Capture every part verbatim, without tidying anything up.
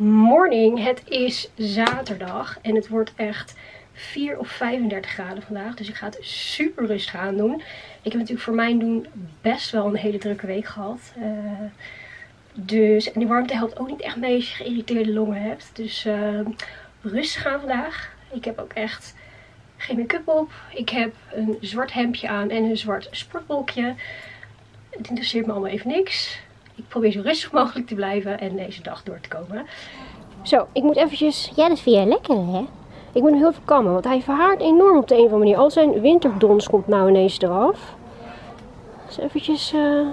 Morning, het is zaterdag en het wordt echt vier of vijfendertig graden vandaag. Dus ik ga het super rustig aan doen. Ik heb natuurlijk voor mijn doen best wel een hele drukke week gehad. Uh, dus, en die warmte helpt ook niet echt mee als je geïrriteerde longen hebt. Dus uh, rustig aan vandaag. Ik heb ook echt geen make-up op. Ik heb een zwart hemdje aan en een zwart sportbroekje. Het interesseert me allemaal even niks. Ik probeer zo rustig mogelijk te blijven en deze dag door te komen. Zo, ik moet eventjes... Ja, dat vind jij lekker, hè? Ik moet hem heel even kammen, want hij verhaart enorm op de een of andere manier. Al zijn winterdons komt nou ineens eraf. Dus eventjes... Uh...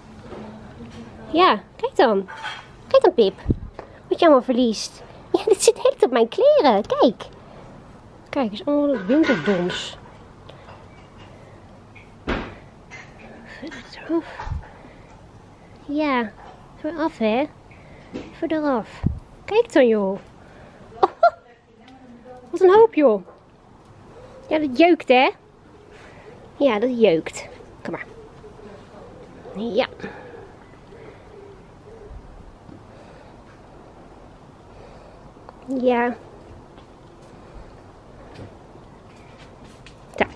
Ja, kijk dan. Kijk dan, Pip. Wat je allemaal verliest. Ja, dit zit echt op mijn kleren. Kijk. Kijk, is allemaal dat winterdons. Verder eraf. Ja, even af, hè. Even eraf. Kijk dan, joh. Oh, wat een hoop, joh. Ja, dat jeukt, hè. Ja, dat jeukt. Kom maar. Ja. Ja. Zo.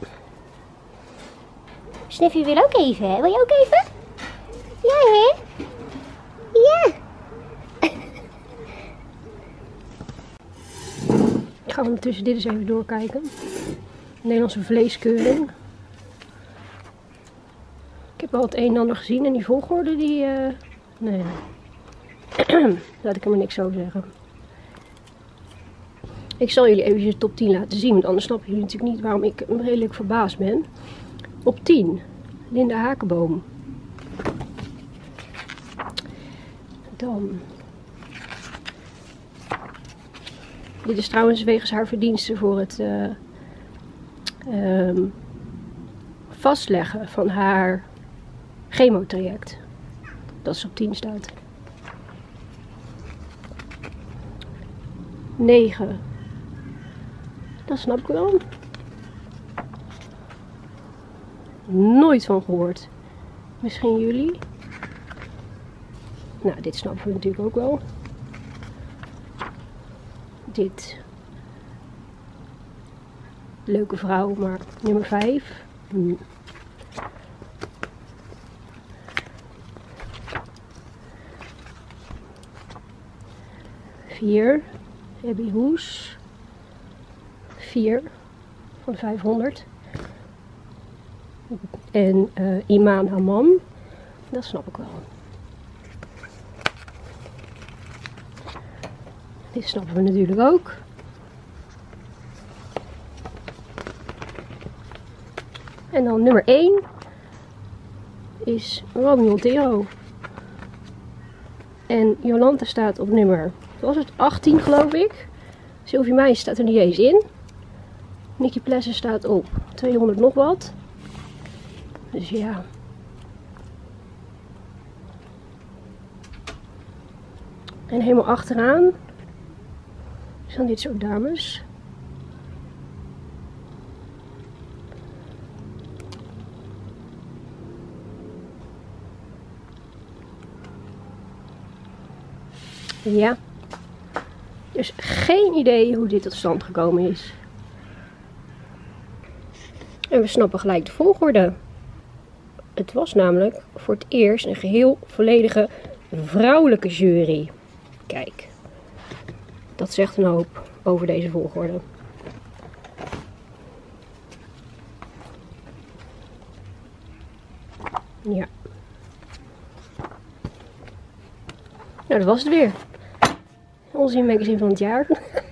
Sniffy wil ook even, hè? Wil je ook even? Ja, hè? Ja. Ik ga ondertussen dit eens even doorkijken. Nederlandse vleeskeuring. Ik heb al het een en ander gezien en die volgorde die... Uh... Nee. Laat ik er maar niks over zeggen. Ik zal jullie even de top tien laten zien, want anders snappen jullie natuurlijk niet waarom ik redelijk verbaasd ben. Op tien. Linda Hakenboom. Dan. Dit is trouwens wegens haar verdiensten voor het uh, um, vastleggen van haar chemotraject. Dat ze op tien staat. negen. Dat snap ik wel. Nooit van gehoord. Misschien jullie. Nou, dit snappen we natuurlijk ook wel. Dit. Leuke vrouw, maar nummer vijf. Hm. vier. Abby Hoes. vier van de vijfhonderd. En uh, Iman Haman. Dat snap ik wel. Dit snappen we natuurlijk ook. En dan nummer één is Romy Montero. En Jolanta staat op nummer, was het achttien geloof ik. Sylvie Meijs staat er niet eens in. Nicky Plessen staat op tweehonderd nog wat. Dus ja. En helemaal achteraan zijn dit soort dames. Ja. Dus geen idee hoe dit tot stand gekomen is. En we snappen gelijk de volgorde. Het was namelijk voor het eerst een geheel volledige vrouwelijke jury. Kijk. Dat zegt een hoop over deze volgorde. Ja. Nou, dat was het weer. Onze magazine van het jaar.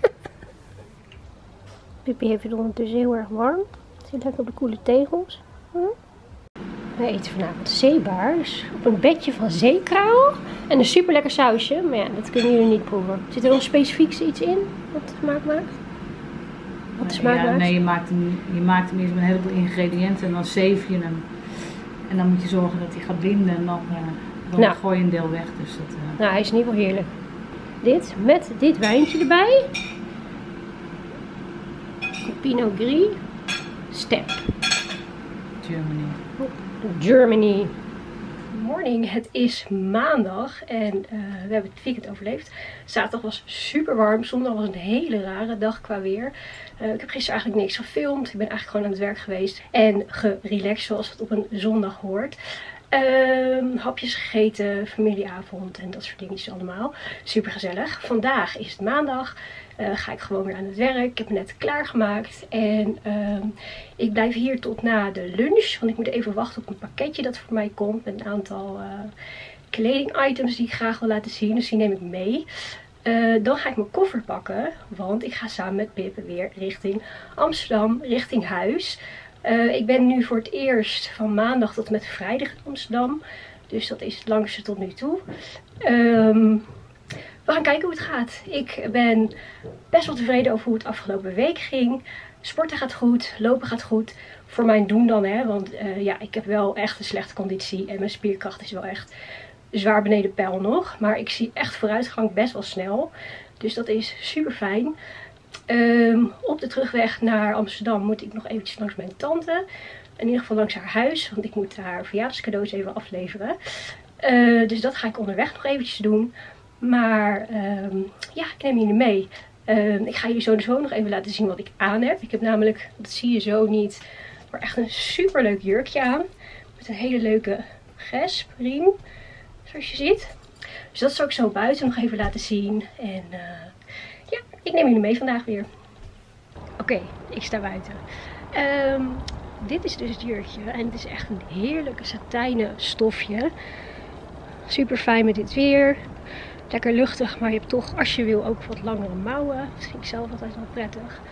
Pippi heeft het ondertussen heel erg warm. Zit lekker op de koele tegels. Hm? Wij eten vanavond zeebaars op een bedje van zeekraal. En een super lekker sausje. Maar ja, dat kunnen jullie niet proeven. Zit er nog specifiek iets in wat de smaak maakt? Wat de smaak ja, maakt? Nee, je maakt, hem, je maakt hem eerst met een heleboel ingrediënten. En dan zeef je hem. En dan moet je zorgen dat hij gaat binden. En dan, uh, dan nou. gooi je een deel weg. Dus dat, uh... Nou, hij is in ieder geval heerlijk. Dit met dit wijntje erbij. Pinot Gris. Step. Germany. Germany. Morning, het is maandag en uh, we hebben het weekend overleefd. Zaterdag was super warm, zondag was een hele rare dag qua weer. Uh, ik heb gisteren eigenlijk niks gefilmd, ik ben eigenlijk gewoon aan het werk geweest en gerelaxed zoals het op een zondag hoort. Uh, hapjes gegeten, familieavond en dat soort dingetjes allemaal. Super gezellig. Vandaag is het maandag. Uh, ga ik gewoon weer aan het werk. Ik heb me net klaargemaakt. En uh, ik blijf hier tot na de lunch. Want ik moet even wachten op een pakketje dat voor mij komt. Met een aantal uh, kledingitems die ik graag wil laten zien. Dus die neem ik mee. Uh, dan ga ik mijn koffer pakken. Want ik ga samen met Pip weer richting Amsterdam. Richting huis. Uh, ik ben nu voor het eerst van maandag tot met vrijdag in Amsterdam. Dus dat is het langste tot nu toe. Um, we gaan kijken hoe het gaat. Ik ben best wel tevreden over hoe het afgelopen week ging. Sporten gaat goed, lopen gaat goed. Voor mijn doen dan, hè. Want uh, ja, ik heb wel echt een slechte conditie. En mijn spierkracht is wel echt zwaar beneden peil nog. Maar ik zie echt vooruitgang best wel snel. Dus dat is super fijn. Um, op de terugweg naar Amsterdam moet ik nog eventjes langs mijn tante. In ieder geval langs haar huis. Want ik moet haar verjaardagscadeaus even afleveren. Uh, dus dat ga ik onderweg nog eventjes doen. Maar um, ja, ik neem jullie mee. Uh, ik ga jullie sowieso nog even laten zien wat ik aan heb. Ik heb namelijk, dat zie je zo niet, maar echt een super leuk jurkje aan. Met een hele leuke gespriem. Zoals je ziet. Dus dat zal ik zo buiten nog even laten zien. En uh, ja, ik neem jullie mee vandaag weer. Oké, okay, ik sta buiten. Um, dit is dus het jurkje. En het is echt een heerlijke satijnen stofje. Super fijn met dit weer. Lekker luchtig, maar je hebt toch, als je wil, ook wat langere mouwen. Dat vind ik zelf altijd wel prettig.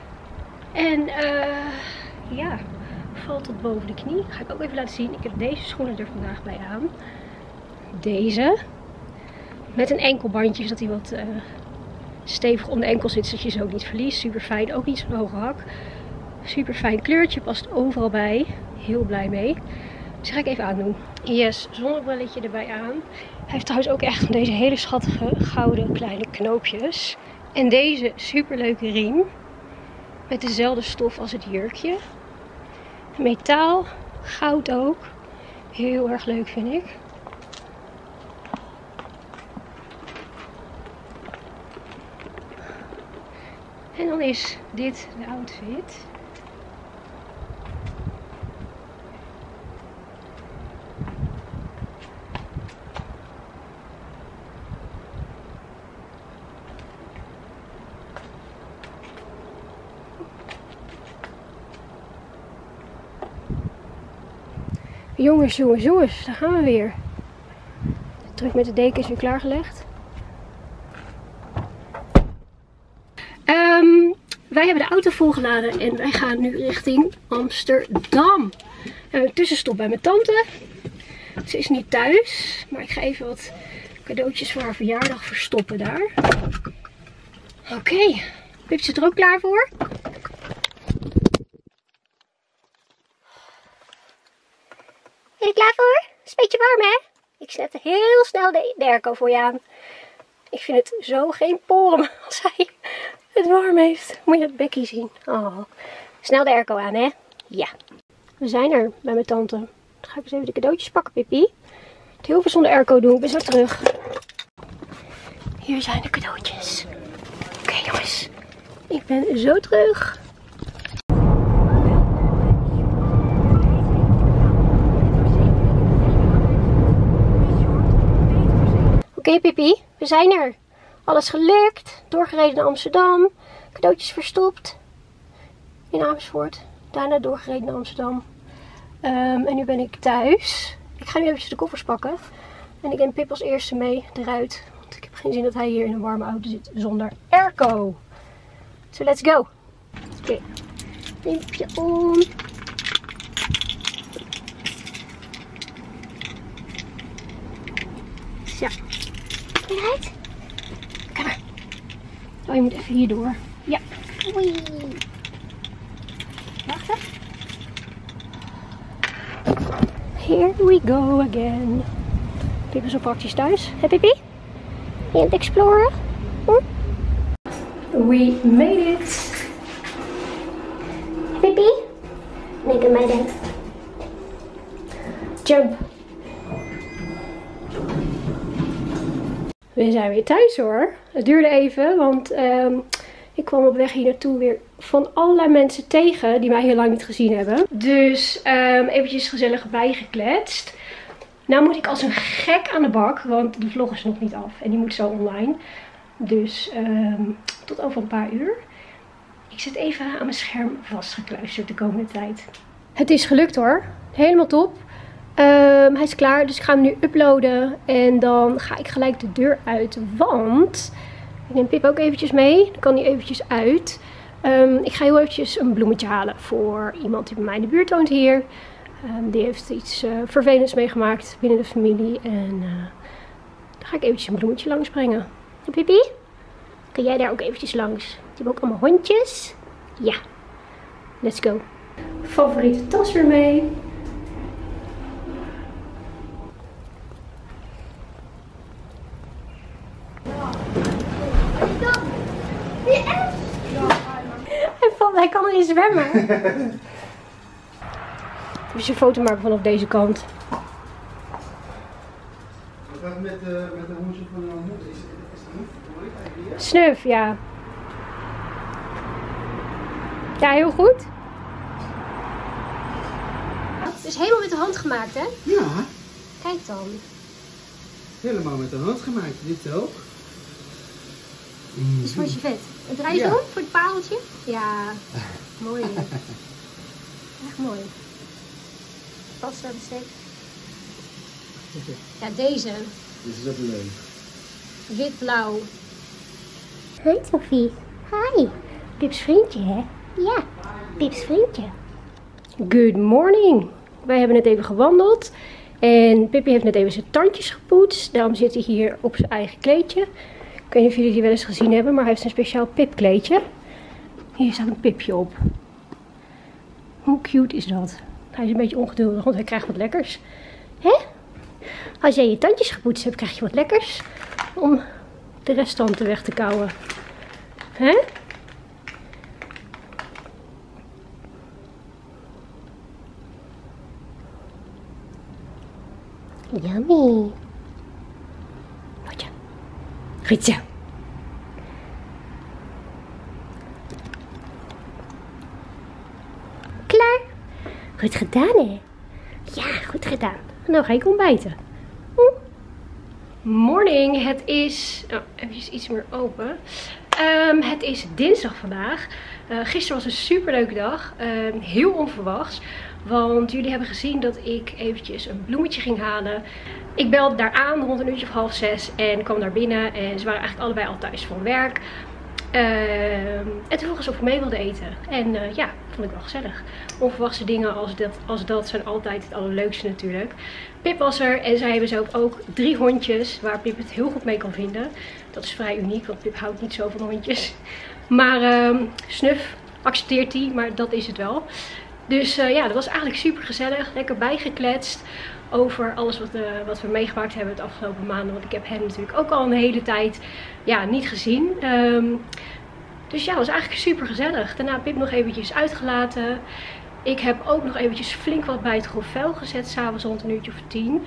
En uh, ja, valt tot boven de knie. Ga ik ook even laten zien. Ik heb deze schoenen er vandaag bij aan. Deze. Met een enkelbandje, zodat hij wat uh, stevig om de enkel zit, zodat je ze ook niet verliest. Super fijn, ook niet zo'n hoge hak. Super fijn kleurtje, past overal bij. Heel blij mee. Dus ga ik even aandoen. Yes, zonnebrilletje erbij aan. Hij heeft trouwens ook echt deze hele schattige gouden kleine knoopjes. En deze superleuke riem. Met dezelfde stof als het jurkje. Metaal, goud ook. Heel erg leuk vind ik. En dan is dit de outfit. Jongens, jongens, jongens, daar gaan we weer. De truc met de deken is weer klaargelegd. Um, wij hebben de auto volgeladen en wij gaan nu richting Amsterdam. We hebben een tussenstop bij mijn tante. Ze is niet thuis, maar ik ga even wat cadeautjes voor haar verjaardag verstoppen daar. Oké, okay. Pip zit er ook klaar voor. Ben je er klaar voor? Het is een beetje warm, hè? Ik zet heel snel de, de airco voor je aan. Ik vind het zo geen poren als hij het warm heeft. Moet je dat bekkie zien. Oh. Snel de airco aan, hè? Ja. We zijn er bij mijn tante. Dan ga ik eens even de cadeautjes pakken, Pippi. Het heel veel zonder airco doen. Ik ben zo terug. Hier zijn de cadeautjes. Oké, okay, jongens. Ik ben zo terug. Oké, okay, Pippi, we zijn er. Alles gelukt. Doorgereden naar Amsterdam. Cadeautjes verstopt. In Amersfoort. Daarna doorgereden naar Amsterdam. Um, en nu ben ik thuis. Ik ga nu even de koffers pakken. En ik neem Pip als eerste mee eruit. Want ik heb geen zin dat hij hier in een warme auto zit zonder airco. So let's go. Oké. Okay. Pimpje om. Zo. Ben je eruit? Kom maar. Oh, je moet even hier door. Ja. Oei. Wacht even. Here we go again. Pip is zo praktisch thuis. Hé, Pippi? Je aan het exploren? Hm? We made it. Pippi? Nee, doe mij dan. Jump. zijn weer thuis hoor. Het duurde even, want um, ik kwam op weg hier naartoe weer van allerlei mensen tegen die mij heel lang niet gezien hebben. Dus um, eventjes gezellig bijgekletst. Nou moet ik als een gek aan de bak, want de vlog is nog niet af en die moet zo online. Dus um, tot over een paar uur. Ik zit even aan mijn scherm vastgekluisterd de komende tijd. Het is gelukt hoor. Helemaal top. Um, hij is klaar, dus ik ga hem nu uploaden. En dan ga ik gelijk de deur uit. Want ik neem Pip ook eventjes mee. Dan kan hij eventjes uit. Um, ik ga heel eventjes een bloemetje halen voor iemand die bij mij in de buurt woont hier. Um, die heeft iets uh, vervelends meegemaakt binnen de familie. En uh, dan ga ik eventjes een bloemetje langs brengen. En Pippi? Kan jij daar ook eventjes langs? Die hebben ook allemaal hondjes. Ja. Let's go. Favoriete tas weer mee. Hij, valt, hij kan er niet zwemmen. Even een foto maken vanaf deze kant. Wat gaat het met, uh, met de hoedje van de moeder? Is, is het niet? Hoor ik eigenlijk? Snuf, ja. Ja, heel goed. Het is helemaal met de hand gemaakt, hè? Ja. Kijk dan. Helemaal met de hand gemaakt. Dit ook. Dus vond je vet. Het draai je Ja. om voor het pareltje? Ja. Mooi. Echt mooi. Past er besteed. Ja, deze. Dit is ook leuk. Wit-blauw. Hoi Sophie. Hi. Pips vriendje, hè? Ja, Pips vriendje. Good morning. Wij hebben net even gewandeld. En Pippi heeft net even zijn tandjes gepoetst. Daarom zit hij hier op zijn eigen kleedje. Ik weet niet of jullie die wel eens gezien hebben, maar hij heeft een speciaal pipkleedje. Hier staat een pipje op. Hoe cute is dat? Hij is een beetje ongeduldig, want hij krijgt wat lekkers. Hè? Als jij je tandjes gepoetst hebt, krijg je wat lekkers. Om de restanten weg te kauwen. Hè? Yummy. Goed zo. Goed zo. Klaar. Goed gedaan, hè? Ja, goed gedaan. Nou ga ik ontbijten. Hm. Morning. Het is... Oh, even iets meer open. Um, het is dinsdag vandaag. Uh, gisteren was een superleuke dag. Uh, heel onverwachts. Want jullie hebben gezien dat ik eventjes een bloemetje ging halen. Ik belde daar aan rond een uurtje of half zes en kwam daar binnen. En ze waren eigenlijk allebei al thuis van werk. Uh, en toen vroegen ze of ik mee wilde eten. En uh, ja, vond ik wel gezellig. Onverwachte dingen als dat, als dat zijn altijd het allerleukste natuurlijk. Pip was er en zij hebben zelf ook drie hondjes waar Pip het heel goed mee kan vinden. Dat is vrij uniek, want Pip houdt niet zo van hondjes. Maar uh, Snuf accepteert die, maar dat is het wel. Dus uh, ja, dat was eigenlijk super gezellig. Lekker bijgekletst over alles wat, uh, wat we meegemaakt hebben de afgelopen maanden. Want ik heb hen natuurlijk ook al een hele tijd ja, niet gezien. Um, dus ja, het was eigenlijk super gezellig. Daarna Pip nog eventjes uitgelaten. Ik heb ook nog eventjes flink wat bij het Grovel gezet. S'avonds rond een uurtje of tien.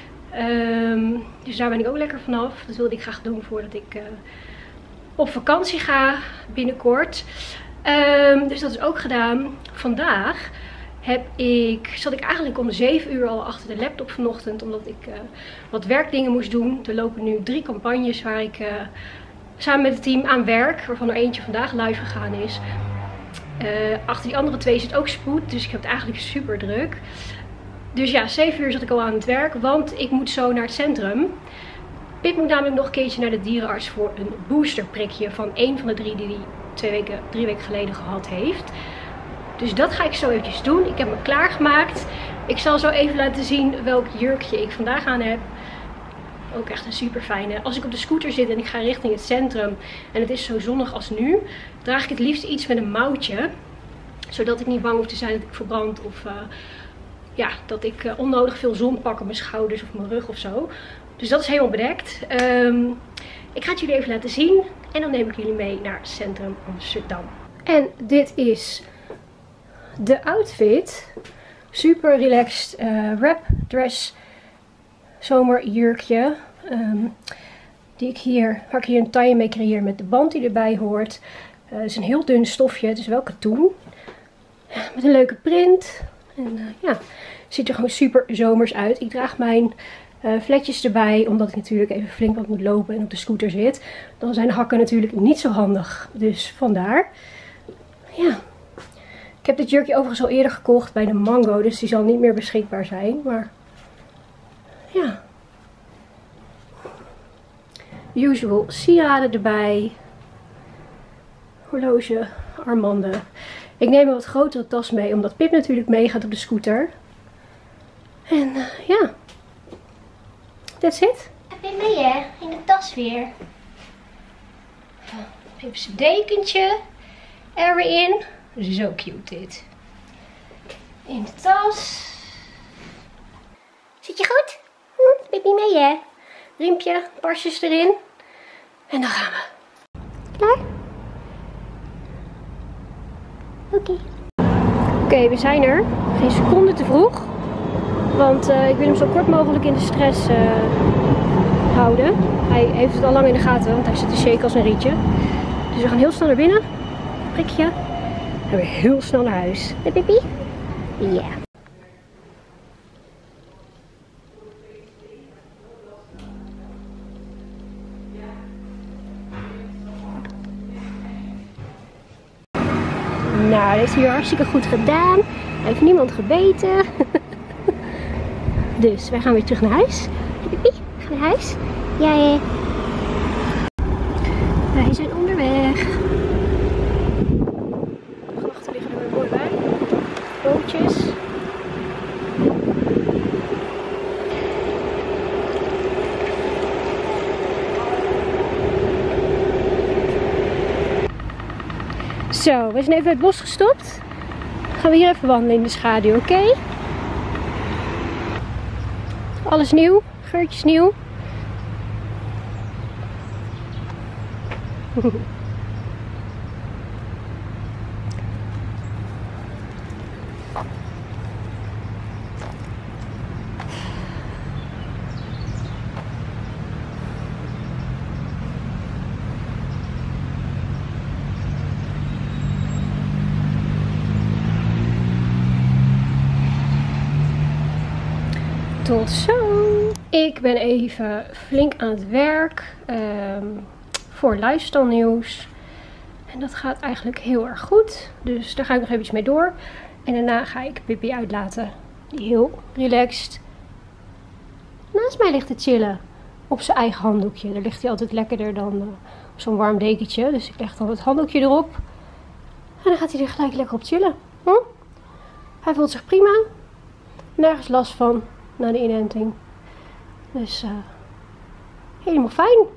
Um, dus daar ben ik ook lekker vanaf. Dat wilde ik graag doen voordat ik uh, op vakantie ga binnenkort. Um, dus dat is ook gedaan. Vandaag heb ik, zat ik eigenlijk om zeven uur al achter de laptop vanochtend. Omdat ik uh, wat werkdingen moest doen. Er lopen nu drie campagnes waar ik uh, samen met het team aan werk. Waarvan er eentje vandaag live gegaan is. Uh, achter die andere twee zit ook spoed. Dus ik heb het eigenlijk super druk. Dus ja, zeven uur zat ik al aan het werk. Want ik moet zo naar het centrum. Pip moet namelijk nog een keertje naar de dierenarts voor een boosterprikje. Van één van de drie die hij twee weken, drie weken geleden gehad heeft. Dus dat ga ik zo eventjes doen. Ik heb me klaargemaakt. Ik zal zo even laten zien welk jurkje ik vandaag aan heb. Ook echt een super fijne. Als ik op de scooter zit en ik ga richting het centrum en het is zo zonnig als nu, draag ik het liefst iets met een mouwtje. Zodat ik niet bang hoef te zijn dat ik verbrand of uh, ja, dat ik uh, onnodig veel zon pak op mijn schouders of mijn rug of zo. Dus dat is helemaal bedekt. Um, ik ga het jullie even laten zien en dan neem ik jullie mee naar het centrum Amsterdam. En dit is de outfit. Super relaxed uh, wrap dress zomerjurkje. Um, Die ik hier, waar ik hier een taille mee creëer met de band die erbij hoort. Uh, het is een heel dun stofje, het is wel katoen. Met een leuke print. En uh, ja, ziet er gewoon super zomers uit. Ik draag mijn uh, vletjes erbij, omdat ik natuurlijk even flink wat moet lopen en op de scooter zit. Dan zijn hakken natuurlijk niet zo handig. Dus vandaar. Ja. Ik heb dit jurkje overigens al eerder gekocht bij de Mango, dus die zal niet meer beschikbaar zijn. Maar ja. Usual sieraden erbij. Horloge, armbanden. Ik neem een wat grotere tas mee, omdat Pip natuurlijk meegaat op de scooter. En uh, ja. That's it. Heb je mee hè? In de tas weer. Pip's dekentje er weer in. Zo cute dit. In de tas. Zit je goed? Hm, Pippi mee hè? Riempje, pasjes erin. En dan gaan we. Klaar? Oké. Oké, okay, we zijn er. Geen seconde te vroeg. Want uh, ik wil hem zo kort mogelijk in de stress uh, houden. Hij heeft het al lang in de gaten, want hij zit te shaken als een rietje. Dus we gaan heel snel naar binnen. Prikje. En weer heel snel naar huis. Hey, Pippi? Ja. Yeah. Nou, dat heeft hij hartstikke goed gedaan. Hij heeft niemand gebeten. Dus wij gaan weer terug naar huis. Hey, Pippi, gaan we naar huis? Ja, ja. Wij zijn onderweg. De grachten liggen er weer mooi bij. Bootjes. Zo, we zijn even uit het bos gestopt. Dan gaan we hier even wandelen in de schaduw, oké? Okay? Alles nieuw, geurtjes nieuw. Tot zo! Ik ben even flink aan het werk um, voor Lifestyle nieuws. En dat gaat eigenlijk heel erg goed. Dus daar ga ik nog eventjes mee door. En daarna ga ik Pippi uitlaten. Die heel relaxed naast mij ligt te chillen. Op zijn eigen handdoekje. Daar ligt hij altijd lekkerder dan uh, op zo'n warm dekentje. Dus ik leg dan het handdoekje erop. En dan gaat hij er gelijk lekker op chillen. Hm? Hij voelt zich prima. Nergens last van na de inenting. Dus uh, helemaal fijn.